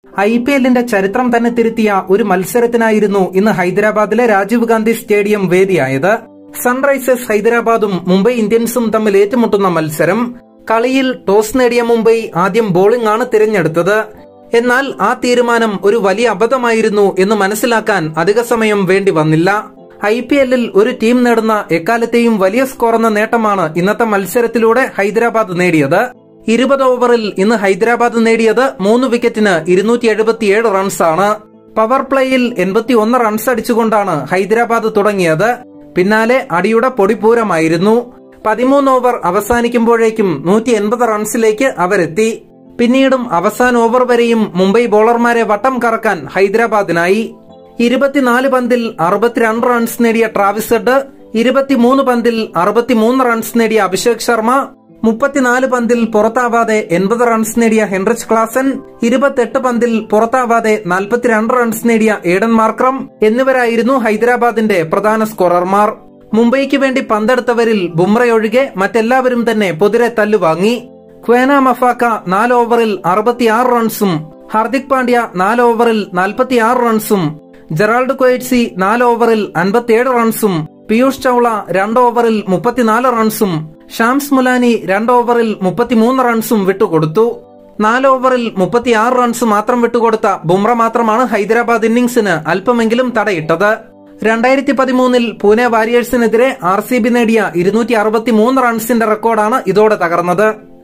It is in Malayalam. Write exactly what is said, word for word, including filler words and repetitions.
ഐ പി എല്ലിന്റെ ചരിത്രം തന്നെ തിരുത്തിയ ഒരു മത്സരത്തിനായിരുന്നു ഇന്ന് ഹൈദരാബാദിലെ രാജീവ് ഗാന്ധി സ്റ്റേഡിയം വേദിയായത്. സൺറൈസേഴ്സ് ഹൈദരാബാദും മുംബൈ ഇന്ത്യൻസും തമ്മിൽ ഏറ്റുമുട്ടുന്ന മത്സരം. കളിയിൽ ടോസ് നേടിയ മുംബൈ ആദ്യം ബോളിംഗ് ആണ് തിരഞ്ഞെടുത്തത്. എന്നാൽ ആ തീരുമാനം ഒരു വലിയ അബദ്ധമായിരുന്നു എന്ന് മനസ്സിലാക്കാൻ അധിക സമയം വേണ്ടി വന്നില്ല. ഐ പി എല്ലിൽ ഒരു ടീം നേടുന്ന എക്കാലത്തെയും വലിയ സ്കോർ എന്ന നേട്ടമാണ് ഇന്നത്തെ മത്സരത്തിലൂടെ ഹൈദരാബാദ് നേടിയത്. ഇരുപത് ഓവറിൽ ഇന്ന് ഹൈദരാബാദ് നേടിയത് മൂന്ന് വിക്കറ്റിന് ഇരുന്നൂറ്റി എഴുപത്തിയേഴ് റൺസാണ്. പവർ പ്ലേയിൽ എൺപത്തി ഒന്ന് റൺസ് അടിച്ചുകൊണ്ടാണ് ഹൈദരാബാദ് തുടങ്ങിയത്. പിന്നാലെ അടിയുടെ പൊടിപൂരമായിരുന്നു. പതിമൂന്ന് ഓവർ അവസാനിക്കുമ്പോഴേക്കും നൂറ്റി എൺപത് റൺസിലേക്ക് അവരെത്തി. പിന്നീടും അവസാന ഓവർ വരെയും മുംബൈ ബോളർമാരെ വട്ടം കറക്കാൻ ഹൈദരാബാദിനായി. ഇരുപത്തിനാല് പന്തിൽ അറുപത്തിരണ്ട് റൺസ് നേടിയ ട്രാവിസ് ഹെഡ്, ഇരുപത്തിമൂന്ന് പന്തിൽ അറുപത്തിമൂന്ന് റൺസ് നേടിയ അഭിഷേക് ശർമ്മ, മുപ്പത്തിനാല് പന്തിൽ പുറത്താവാതെ എൺപത് റൺസ് നേടിയ ഹെൻറിച്ച് ക്ലാസൻ, ഇരുപത്തെട്ട് പന്തിൽ പുറത്താവാതെ നാൽപ്പത്തിരണ്ട് റൺസ് നേടിയ ഏഡൻ മാർക്രം എന്നിവരായിരുന്നു ഹൈദരാബാദിന്റെ പ്രധാന സ്കോറർമാർ. മുംബൈക്ക് വേണ്ടി പന്തെടുത്തവരിൽ ബുംറയൊഴികെ മറ്റെല്ലാവരും തന്നെ പൊതിരെ തല്ലുവാങ്ങി. ഖ്വേന മഫാക്ക നാല് ഓവറിൽ അറുപത്തിയാറ് റൺസും, ഹാർദിക് പാണ്ഡ്യ നാല് ഓവറിൽ നാൽപ്പത്തിയാറ് റൺസും, ജെറാൾഡ് ക്വൈറ്റ്സി നാല് ഓവറിൽ അൻപത്തിയേഴ് റൺസും, പീയൂഷ് ചൌള രണ്ട് ഓവറിൽ മുപ്പത്തിനാല് റൺസും, ഷാംസ് മുലാനി രണ്ട് ഓവറിൽ മുപ്പത്തിമൂന്ന് റൺസും വിട്ടുകൊടുത്തു. നാല് ഓവറിൽ മുപ്പത്തിയാറ് റൺസ് മാത്രം വിട്ടുകൊടുത്ത ബുംറ മാത്രമാണ് ഹൈദരാബാദ് ഇന്നിംഗ്സിന് അല്പമെങ്കിലും തടയിട്ടത്. രണ്ടായിരത്തി പതിമൂന്നിൽ പൂനെ വാരിയേഴ്സിനെതിരെ ആർ സി ബി നേടിയ ഇരുന്നൂറ്റി അറുപത്തിമൂന്ന് റൺസിന്റെ റെക്കോർഡാണ് ഇതോടെ തകർന്നത്.